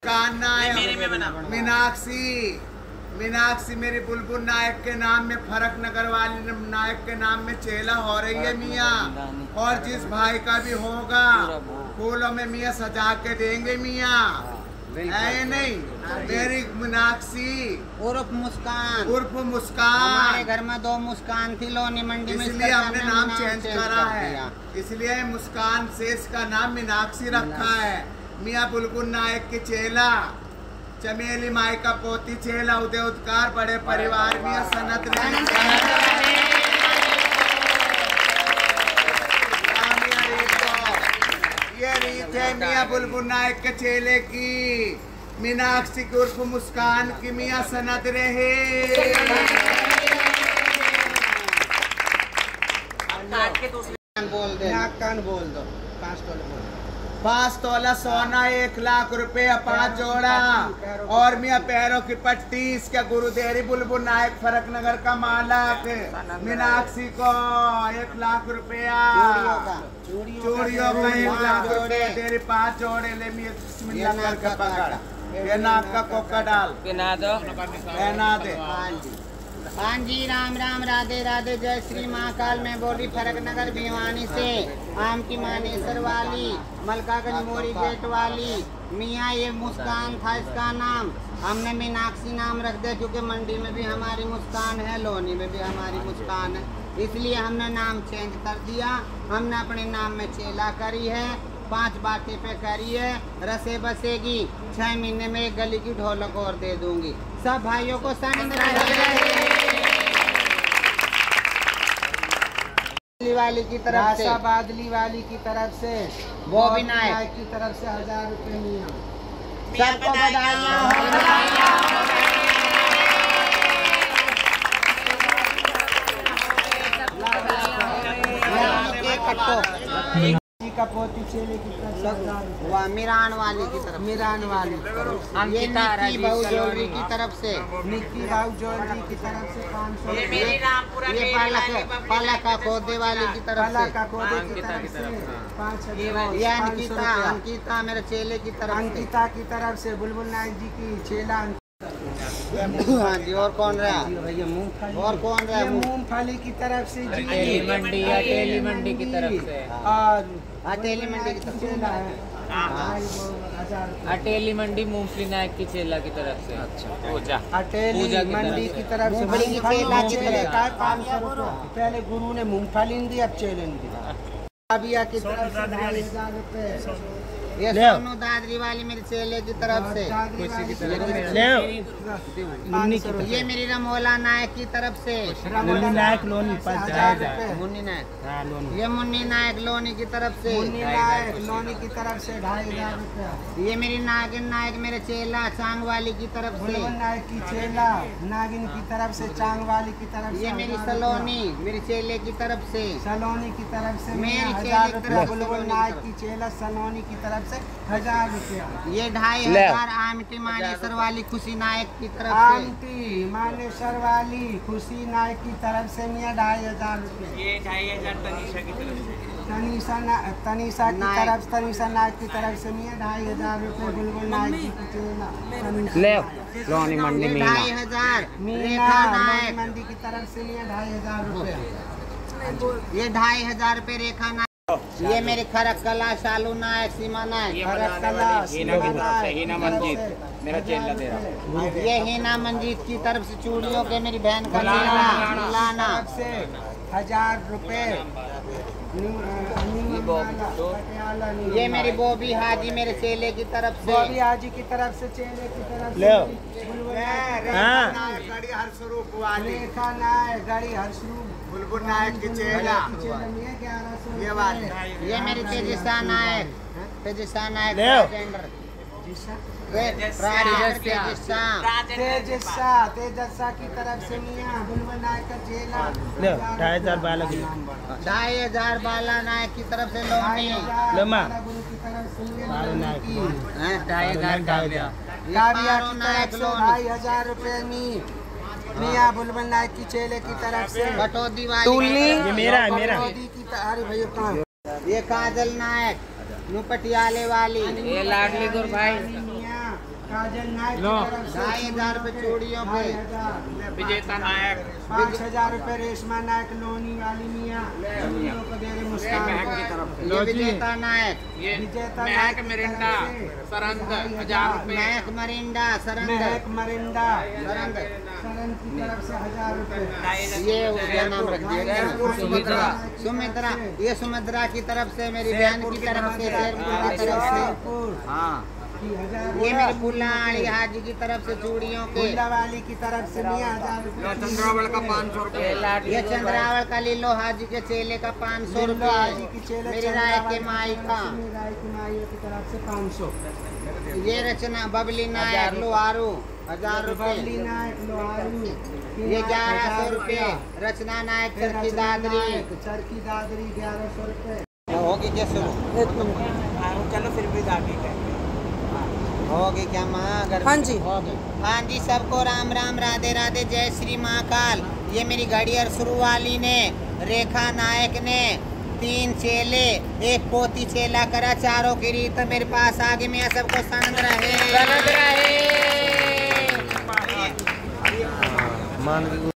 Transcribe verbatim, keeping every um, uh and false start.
मुस्कान नायक, मीनाक्षी मीनाक्षी मेरी बुलबुल नायक के नाम में, फरक नगर वाली नायक के नाम में चेला हो रही है मियाँ। और जिस भाई का भी होगा फूलों में मियाँ सजा के देंगे मियाँ, है नहीं। मेरी मीनाक्षी उर्फ मुस्कान, उर्फ मुस्कान। हमारे घर में दो मुस्कान थी लोनी मंडी में, इसलिए हमने नाम चेंज करा है, इसलिए मुस्कान से इसका नाम मीनाक्षी रखा है। मियाँ बुलबुल नायक के चेला, चमेली माई का पोती चेला, उदय उद्कार बड़े परिवार मियाँ सनत ये रीत है मियाँ बुलबुल नायक के चेले की, मीनाक्षी की उर्फ मुस्कान की मियाँ सनत रहे। बोल दे, कान बोल दो। पाँच तोला बोल, पाँच तोला सोना, एक लाख रुपया, पाँच जोड़ा। और मियाँ पैरों की पट्टी इसके गुरुदेरी बुलबुल नायक फरक नगर का मालक, मीनाक्षी को एक लाख रुपया, चूड़ियों का एक लाख रुपया तेरी, पाँच जोड़े ले मियाँ बिस्मिल्लाह करके पकड़, ये नाक का कोका डाल, पहना दो, पहना दे। हाँ जी, राम राम, राधे राधे, जय श्री महाकाल। मैं बोली फरक नगर भिवानी से, आम की मानेसर वाली, मलकागंज मोरी गेट वाली मियाँ। ये मुस्कान था इसका नाम, हमने मीनाक्षी नाम रख दिया क्योंकि मंडी में भी हमारी मुस्कान है, लोनी में भी हमारी मुस्कान है, इसलिए हमने नाम चेंज कर दिया। हमने अपने नाम में चेला करी है, पांच बातें पे करी है, रसे बसेगी, छह महीने में एक गली की ढोलक और दे दूंगी। सब भाइयों को सन वाली की तरफ से, बादली वाली की तरफ से, वो भी नायक की तरफ से हजार रुपए मियाँ। सबको बधाइयाँ। का पोती चेले की तरफ वह मिरान वाली की तरफ, मिरान वाली ये निक्की बहू जोड़ी की तरफ से, निक्की बाबू जोड़ी की तरफ से पाँच सौ, ये पालक पालक का खोदे वाली की तरफ से, का खोदे की तरफ से पाँच हजार, ये अंकिता अंकिता मेरे चेले की तरफ, अंकिता की तरफ से बुलबुल नायक जी की चेला। हाँ जी, और कौन रहा? और कौन रहा? मूंगफली की तरफ से जी, मंडी अटेली मंडी की तरफ से, और अटेली मंडी की तरफ से, अटेली मंडी मूंगफली नायक की चेला की तरफ से। अच्छा, पूजा अटेली मंडी की तरफ से बड़ी की चेला की तरफ का पाँच सौ रुपये। पहले गुरु ने मूंगफली दी, अब चेले दी। अबिया की तरफ से ढाई हजार रुपये। ये सोनू दादरी वाली मेरे चेले की तरफ से, खुशी की तरफ से, ये मेरी रमोला नायक की तरफ से, मुन्नी नायक लोनी मुन्नी नायक, ये मुन्नी नायक लोनी की तरफ से, मुन्नी नायक लोनी की तरफ से ढाई हजार रुपया। ये मेरी नागिन नायक मेरे चेला चांग वाली की तरफ से, नायक की चेला नागिन की तरफ से, चांग वाली की तरफ से। ये मेरी सलोनी मेरे चेले की तरफ से, सलोनी की तरफ से मेरी हजार चेले की रुपया। तरफ बुलबुल नायक की चेला सलोनी की तरफ से हजार रुपया। ये ढाई हजार आमटी मानेसर वाली खुशी नायक की तरफ से, आमटी मानेसर वाली खुशी नायक की तरफ से मियाँ ढाई हजार रुपये। ये ढाई हजार तनीषा की तरफ से, तनीषा ना, तनीषा की तरफ तनीषा नायक की तरफ से मियाँ ढाई हजार रुपये। बुलबुल नायक जी की चेला ले लोनी मंडी में ढाई हजार मीना रेखा नायक, मंडी की तरफ से मियाँ ढाई हजार रुपये। ये ढाई हजार रुपये रेखा नायक। ये मेरी खरक कला शालू नायक, सीमा नायक, खरक कला हीना मंजीत मेरा चेला दे रहा। ये हीना मंजीत की तरफ से चूड़ियों के मेरी बहन का चेला लाना से हजार रुपए। ये मेरी बोबी हाजी मेरे चेले की तरफ से, बोबी हाजी की तरफ से, चेले की तरफ से। गड़ी हर स्वरूप वाली, रेखा नायक गड़ी हर्षरूप बुलबुल नायक की चेला, ये वाली। ये मेरी तेजसा नायक, तेजसा नायक तेजसा तेजसा तेजसा की तरफ से मियाँ बुलबुल नायक का चेला ढाई हजार बालक, ढाई हजार बाला नायक की तरफ से लोनी, गुरु की तरफ से ढाई हजार काव्या की तरफ से ढाई हजार रुपए मी मियाँ बुलबुल नायक की चेले की तरफ से। बटोदी वाली, ये मेरा है, मेरा अरे भैया कहाँ? ये काजल नायक नू पटियाले वाली, ये लाडली गुर भाई, राजन नायक की तरफ से ढाई हजार रुपए चूड़ियों पे। ढाई हजार। विजेता नायक पाँच हजार रुपए रेशमा नायक लोनी वाली मियाँ चूड़ियों को दे रहे मुस्कान ये विजेता नायक। विजेता महक मिरिंडा सरंद हजार रुपए। महक मरिंडा सरंद महक मरिंदा सरंद सरन की तरफ से हजार रुपए। ये उसका नाम रख दिया गया सुमित्रा। सुमित्रा ये सुमित्रा की तरफ से, मेरी बहन की तरफ से, शेरपुर की तरफ से। हाँ ये मेरे पुल्लाड़ी हाजी की तरफ से चूड़ियों के। वाली की तरफ से मियाँ हजार रुपए। चंद्रावल का पाँच सौ रुपए। ये चंद्रावल का लीलो हाजी के चेले का पाँच सौ लिल्लो हाजी की रुपए। चेले मेरी राय के माई का। मेरी राय की माई की तरफ से पाँच सौ। ये रचना बबली नायक लोहारू हजार बबली रुपए। नायक लोहारू ये ग्यारह सौ रुपए। रचना नायक चरखी दादरी। चरखी दादरी ग्यारह सौ रुपए। होगी क्या शुरू? चलो फिर भी आगे होगी क्या माँ? अगर हाँ जी। होगी। हाँ जी सबको राम राम राधे राधे जय श्री महाकाल। ये मेरी घड़ियर शुरू वाली ने, रेखा नायक ने तीन चेले एक पोती चेला करा, चारों की रीत मेरे पास आगे में सबको सनद रहे सनद रहे।